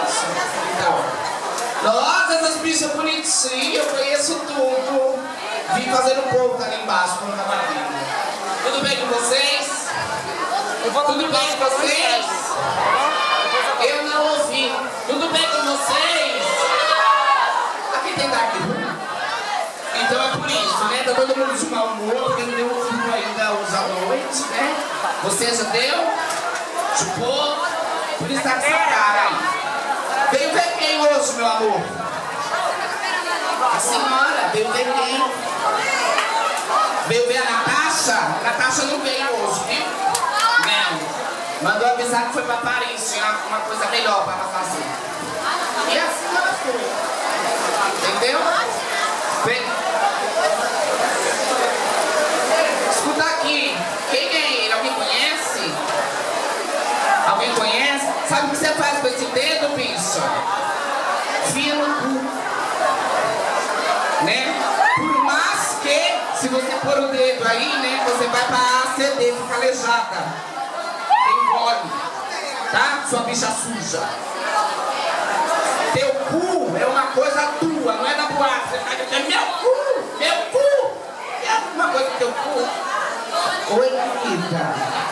isso? Então, nossa, essas bichas bonitinhas, eu conheço tudo. Vim fazendo ponta ali embaixo, quando tava vindo. Tudo bem com vocês? Tudo bem com vocês? Eu não ouvi. Tudo bem com vocês? Aqui tem Dark Room? Então é por isso, né? Tá todo mundo de mau humor, porque não deu um filme ainda hoje à noite, né? Você já deu? Chupou? Por isso tá com essa cara aí. Veio ver quem hoje, meu amor? A senhora, veio ver quem? Veio ver a Natasha? A Natasha não veio hoje, viu? Não. Mandou avisar que foi pra Paris, tinha uma coisa melhor pra ela fazer. E assim ela foi. Entendeu? Escuta aqui. Quem é ele? Alguém conhece? Alguém conhece? Sabe o que você faz com esse dedo, bicho? Fia no cu. Né? Por mais que, se você pôr o dedo aí, né, você vai pra ACD, fica aleijada. Engole. Tá? Sua bicha suja. Teu cu é uma coisa tua, não é da boate. Você tá dizendo, meu cu, meu cu. É alguma coisa do teu cu? Oi, querida.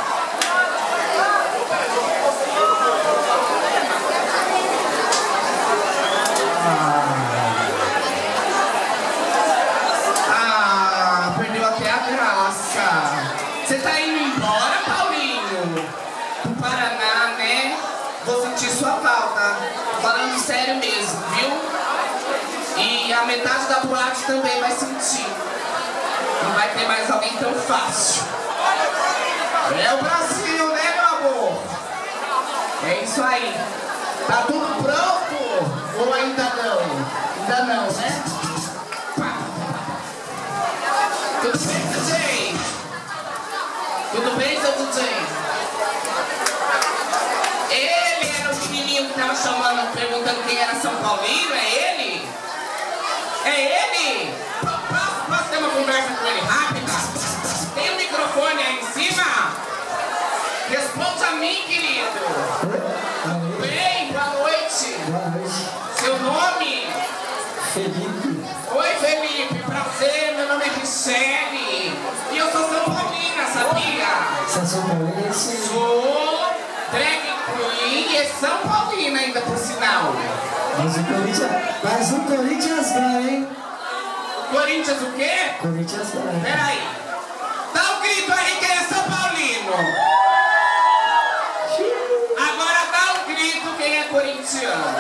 Perdeu até a graça. Você tá indo embora, Paulinho? Do Paraná, né? Vou sentir sua falta. Falando sério mesmo, viu? E a metade da boate também vai sentir. Não vai ter mais alguém tão fácil. É o Brasil, né, meu amor? É isso aí. Tá tudo pronto? Ou ainda não? Ainda não, né? Tudo bem, DJ? Tudo bem, seu DJ? Ele era o menininho que tava chamando, perguntando quem era São Paulino? É ele? É ele? Posso ter uma conversa com ele rápida? Tem um microfone aí em cima? Responde a mim, querido. Bem, boa noite. Boa noite. Seu nome? Felipe. Oi, Felipe. Prazer, meu nome é Michele. E eu sou São Paulina, sabia? Você é São Paulina? Sou drag queen e São Paulina ainda, por sinal. Mas o Corinthians ganha, hein? Corinthians o quê? Corinthians ganha. Peraí. Dá um grito aí quem é São Paulino. Agora dá um grito quem é corintiano.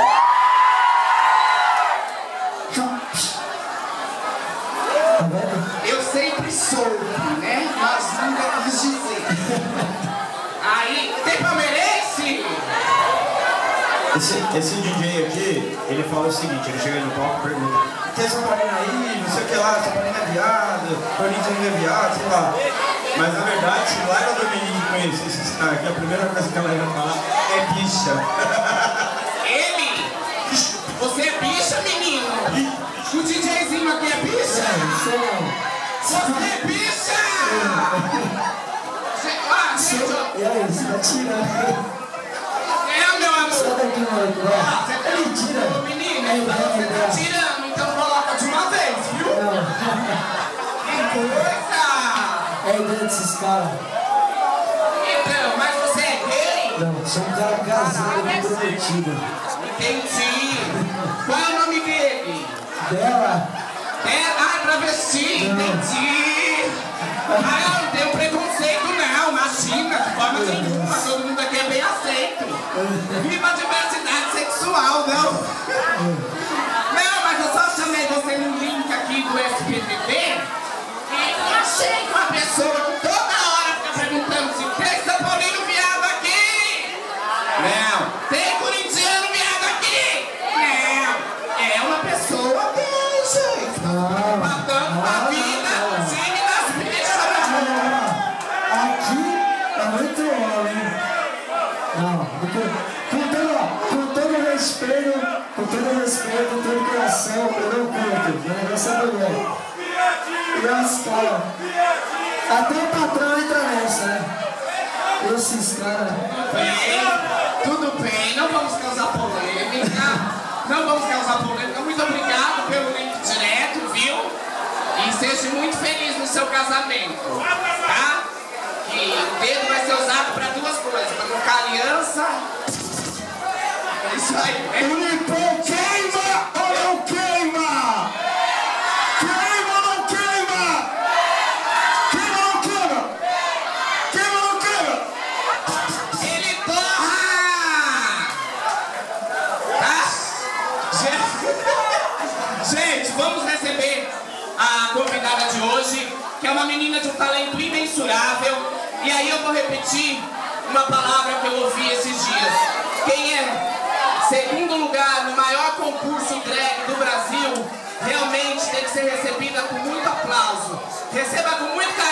Tá vendo? Eu sempre soube, né? Mas nunca quis dizer. Aí, tem palmeirense? Esse DJ aqui, ele fala o seguinte, ele chega no palco e pergunta: tem São Paulino aí, não sei o que lá, São Paulino é viado, Corinthians é viado, sei lá. Mas na verdade, se Laila Dominique conhecesse esse cara aqui, a primeira coisa que ela ia falar é bicha. Ele? Você é bicha, menino? O DJzinho aqui é bicha? Você é bicha! E aí, você tá tirando? É, meu amor! Sai daqui, maluco. Você tá Mentira! menino, você tá tirando, então coloca de uma vez, viu? Não. Que coisa! É a ideia desses caras. Então, mas você é gay? Não, sou um cara casado, comprometido. Entendi. Qual é o nome dele? Dela? Ah, travesti, entendi. Ah, não tem preconceito não, imagina, de forma nenhuma, todo mundo aqui é bem aceito. Viva a diversidade sexual, não? Não, mas eu só chamei você no link aqui do SPTV e eu achei uma pessoa que toda hora fica perguntando se tem São Paulino viado aqui. Não. Tem corintiano viado aqui. Não. É uma pessoa bem, gente. Matando a vida, time das bichas. Aqui é muito homem. Não, com todo respeito, com todo coração, eu não curto. O negócio é mulher. E os caras. Até o patrão entra nessa, né? Esses caras. Tudo bem, não vamos causar polêmica. Não vamos causar polêmica. Muito obrigado pelo link direto, viu? E seja muito feliz no seu casamento, tá? Que o dedo vai ser usado para duas coisas, para colocar aliança. É isso aí. O Lipão queima ou não queima? Queima ou não queima? Queima ou não queima? Queima ou não queima? Ele torra! Tá? Gente, vamos receber a convidada de hoje, que é uma menina de um talento imensurável. E aí eu vou repetir uma palavra que eu ouvi esses dias. Quem é segundo lugar no maior concurso drag do Brasil, realmente tem que ser recebida com muito aplauso. Receba com muito carinho.